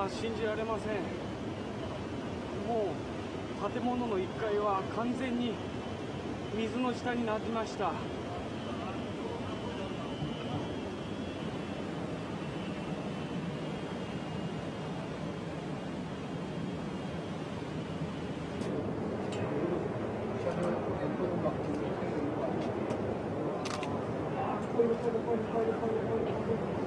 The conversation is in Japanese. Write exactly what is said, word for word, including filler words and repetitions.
は信じられません。もう建物のいっかいは完全に水の下になりました。 これこれこれこれこれこれ